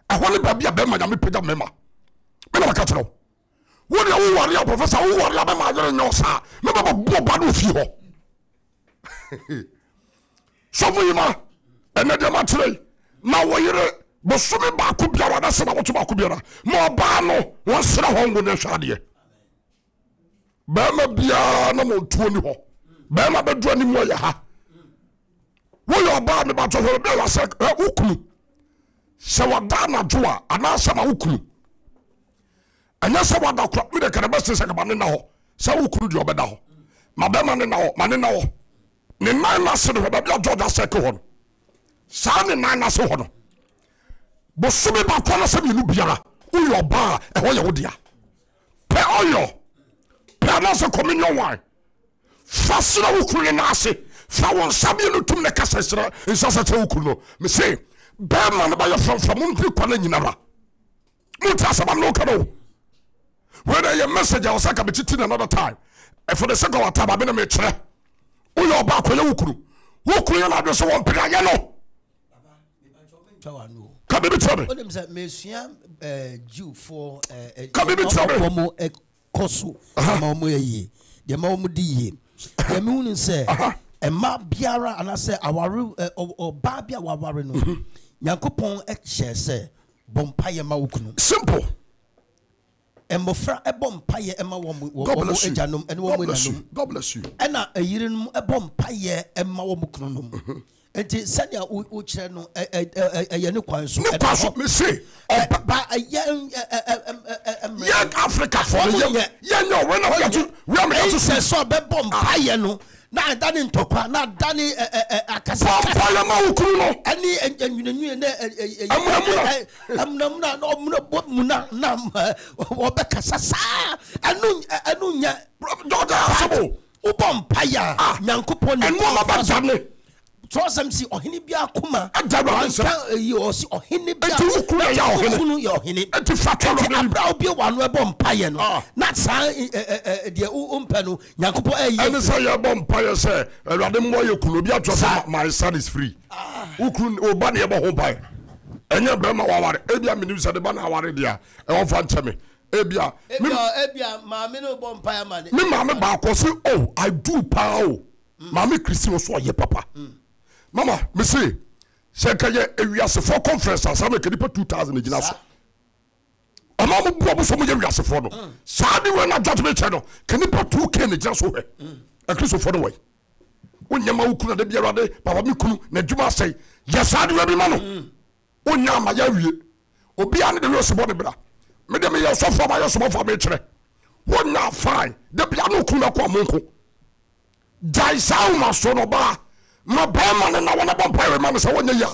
ahole babia be ma nyame pega mema me na maka tro wo de wo ware professor wo ware ba ma yere nyosa me ba bo ba no fi ho so for you ma ene de ma tre na wo yere bo so me ba ko biara na se na wo to ba ko biara mo ba no won sra ho ngo ne hwade ba ma bia na mo tuo ni ho ba ma be do ani mo ya ha wo yo ba me ba to ho be wa se ukunu se wada na joa ana se ma ukunu anya se wada kra me de kana se se ka ba ne na ho se ukunu di obeda ho ma be ma ne na ho ma ne na ho ne nan na se do ba bia Georgia se ke ho no sa ne nan na se ho no bo so me ba ko na se mi nu biara wo yo ba e ho ye wo dia pe oyo pe na se communion wine fasira ukunu na ase fa won sabi no tum ne kasa sira insasa te ukunu no me say be man ba yo from mpri kwa na nyina ba muta saba no kano whether your message I was like another time and for the sake of time I me chere o yo ba ko ye ukunu na do so won pira ye no ka be tell me o dem say mesua Jew for ka be tell me mo ekoso ma mo ye de ma mo di ye de me unu say Emma biara anase aware oba bia waware no Yankopon ehye se bompaye ma wukunu simple embofra ebompaye ema wo ejanom ene wo munanom God bless you ena ayirenum ebompaye ema wo mukunum enti sadia wo kire no ye ne kwan so me say ba Africa for ye no we no get to we am get to say so be bompaye no na dani ntokwa na dani akasa bompaye ma wukunu no ani enwunenwu ne amuna no muna na obekasa sa anu nya Georgia sabo ubompaya Nyankopon ne enu ma ba jane so some see ohini bia akoma adaba ansa yi o si ohini bia ukunu ya ohini ya ohini enti fatalo ne abra obi wanu ebompaye no na sa de umpa no Nyankopon eni say ya bompaye say Awurade mo ye kunu bi atwa say my son is free ukunu oba ne ye bo ho pai enye be ma waware ebia minim say de ba na aware dia e won fa nteme ebia maame no bompaye ma me maame ba ko say oh I do power maame Christy so ye papa Mama, me say, Sekaye ewiase for conference asame kedipa 2000 ejina so. Ama mo buo so mo ye wiase for no. Saadi we na judgment channel kenipa 2k ne ejina so he. E Kristo for the way. Wonya ma wukunu de biarade papa mi kunu na djuma sei. Ye saadi we bi ma no. Wonya ma ya wie. Obi an de we so body bra. Me de me ye so for ma ye so for me kire. Wonya fine. De bia no kunu na kwa monko. Jai sa ma so no ba. Ma ba man na wana bompaye ma se wonya ya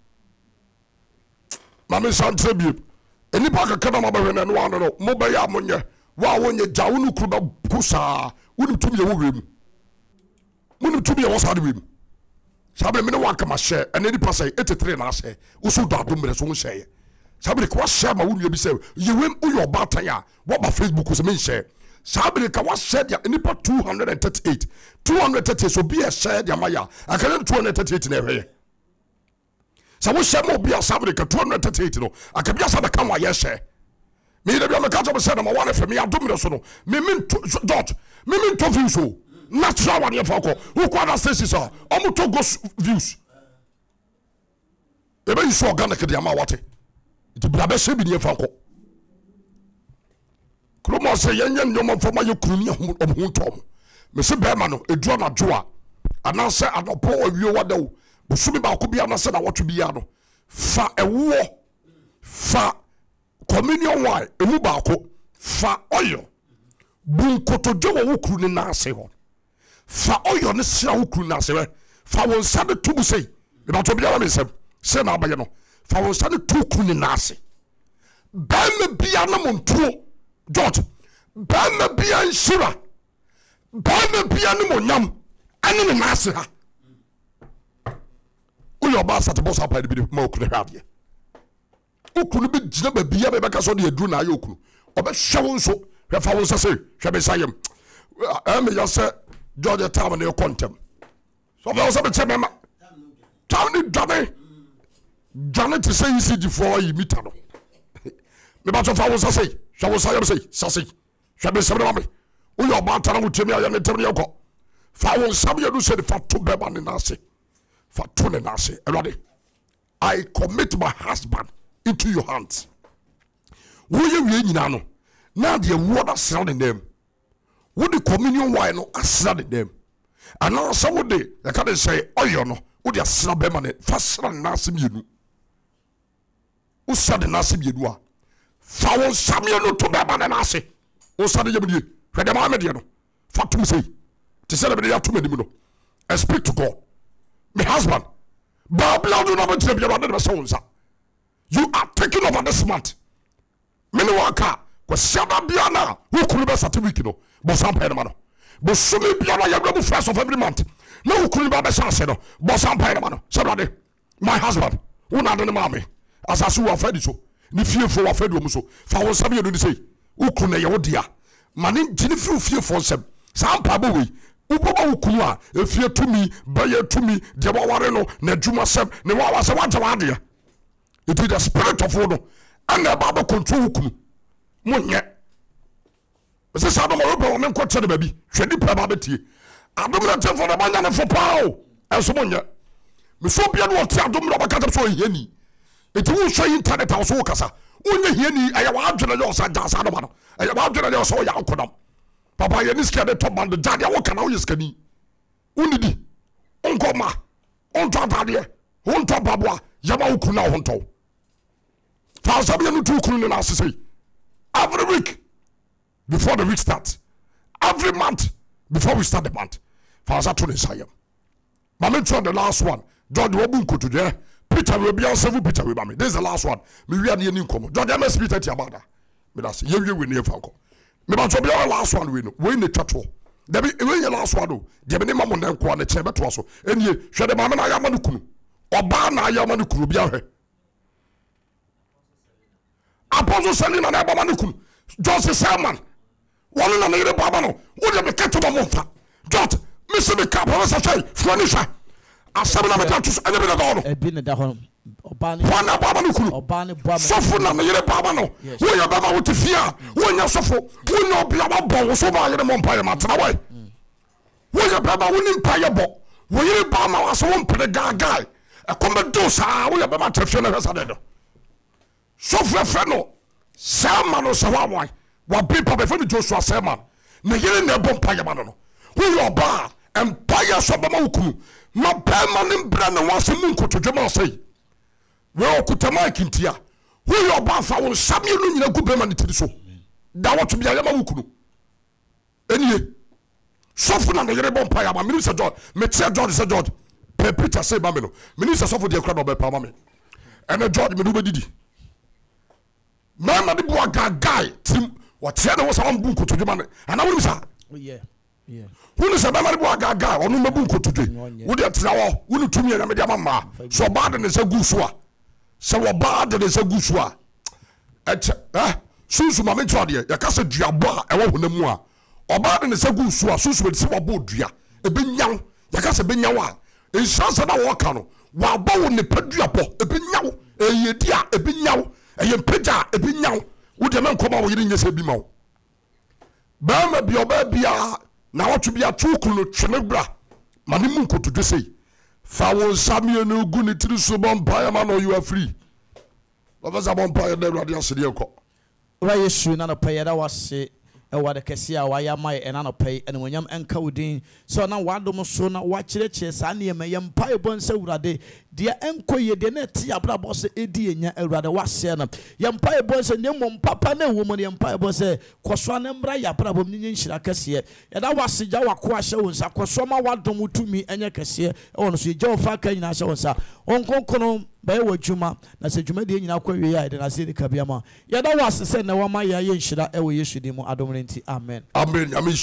ma me san trebie eni pa ka kana ma ba hwena no wan no mo ba ya monye wa wonya ja wonu kru ba kusa wonu tumi ye wo wem wonu tumi ye wo sa de wem sabe me ne wa kama she eni di pa say 83 na she wo so do adom mere so wo she sabe ko share ma wonu bi say ye wem uyo ba tan ya wo ba Facebook so me share sabe ka wa share dia eni pa 238 so be a share dia maya akana 238 na hweye sa wo share mo bia sabe ka 238 no akabia sabe kan wa ye share me de bia me ka to say na ma wan fe me adom re so no me dot me to views so natural one for ko who kwada station so omo to go views e be so organic dia ma wate ti bra be se bi ne fa ko kromo se yenye nyoma fo ma ye kuruni omo tom me se be ma no eduro na joa ana se adopo awie wadaw busumi ba ko bia na se na woto bia no fa ewo fa communion wine emu ba ko fa oyo bunkoto jowo wukuru ni na ase ho fa oyo ne sia wukuru na ase fa won sa de tubu sei e ba to bia na mesem se na abaye no fa won sa de tukuru ni na ase ba me bia na montuo George ba me bia nshira ba me bia ni monyam ane ne na ase ha uyo ba sa te boss apa de bi ma okunu hwade okunu bi gina ba bia be ka so de aduru na aye okunu obe hwe won so hwe fa won so se hwe be sayem me ya se George tam ne kontem so be so be chemema tam ni dwane to say ECG for yi mita no me ba to fa wo sase hwa wo sayem sei sase hwa be semre mame wo yo ba tara wo temi aye ne temi yeko fa wo nsam ye no se fa to be ba ne nase fa to ne nase elode I commit my husband into your hands wo ye wie nyina no na de wo da sra ne name wo the communion wine no asra the name and now so wo de I can say oyo no wo de asra be ma ne fa sra nase mienu wo sa de nase mienu a fa wo samye no to be ma ne nase wo sa de yemdie hwe de ma me de no fa tum sei to celebrate ya to me no and speak to God my husband Babla do not be able you are taking over this month many waka ko shaba biana who could be certificate no but some pay no but so me biana ya go first of every month no who could be chance no but some pay no so my husband who na de mama asasu wa fadi so ni fiefo wa fadi o so fa won sabe no ni sei who could na ye wo dia mane gini fiefo nsem sampa bo we uboba ukunu a efie tumi baye tumi de waware no na adwuma sem ne wawa se wade it is the spirit of God and about control ukunu monye se sa do mo be me nko tede baby hwedi pa ba betie adom na temfo na banya ne fo pao enso monye me so bia no te adom na baka so hiani eti wo so internet a so kasa wonye hiani aya wa adwene yo sa jasa do ba no aya wa adwene yo so ya akodam papa ye niska de top band jade wo kana wo yeskani unidi onkoma onto atade onto babwa yaba ukuna honto fa sabe no tu kunu na asese every week before the week starts every month before we start the month fa sa to ne sayem mama try the last one George Wobunko today Peter will be on 7 Peter we mama this is the last one me wi ane ni nkomo George MS Peter ti abada me das ye wi we ne fa ko me ba so be our last one we no we ne twatwo da be we your last one do de me mamo na nko na che beto so enie hwe de mama na ya ma no kunu oba na ya ma no kunu bia hwe Apostle Selina na ba ma no kunu Joseph Salman one na ne baba no wo de me keto ba mo fa George me se me ka professor say furniture asabna me tatus anya be da no e bi ne da ho obani wana baba no kunu obani baba sofo na me baba no wo ya baba wo tifia wo nya sofo wo nya obia ba bo wo so ba yere mo mpa ye matena wai wo ya baba wo ni mpa ye bo wo yere ba ma waso wo mpere gaga e komedo sa wo ya baba tafia na hasa dedo sofo fe no sama no so wai wa bi papa fe no Joshua sama na yere na bo mpa ye ma no wo ya ba empire so ba ma ukunu ma ba ma ni bra na wase mu nkotodwema sei we okutama kintia wo yo ba fa wo samye no nyina gube ma ne tiri so da woto bia yama wukunu enie sofu na yere bompa ya ma minister George me tia George se George Peter say ba me no minister sofu de kra no be pa ma me ene George me do be didi mama de bo guy tim wo tia na wo sa won bu nkotodwema ne ana wo bisa yeah wonu se ba ma de bo guy onu mabu nkotodwe wo de tia wo wonu tumi ya me de mama so ba de ne se gu so a se wo ba de se gu so a sunsu ma me twade ya ka se duabo a e wo honamu a oba de se gu so a sunsu be se wo bo dua e be nyaw ya ka se be nyaw a ensansa na wo ka no wa ba wo ne paduabo e be nyaw e yedi a e be nyaw e ye peja e be nyaw wo de man koma wo yiri nyese bi ma wo ba ma bi oba bia na wo twa bia tukuru no twene bra ma ne mu nkotodwe sei fa wo samie no gu ne tiri so bompa ma no you are free Professor bompa ya de radio asede ko wa Yesu na no payeda wase e wa de kese a wa ya mai e na no pay ene wonyam enka wodin so na wadom so na wa kireche sa ne yem yem pai bon se wurade de enkoye de na ti abra bo se edi enya awurade wase na yem pai bon se ne mom papa na wo mo yem pai bon se koso na mbra ya abra bom nyin nhyira kese e da wase ja wako ahye won sa koso ma wadom tumi enya kese e won so je ofa ka nyina ahye won sa onkonkono bae wadwuma na se dwuma de nyina kwa wie ya de na se dika bia ma ya da wase se na wa ma ya ye nhyira e wo Yesu di mu adomrenti amen amen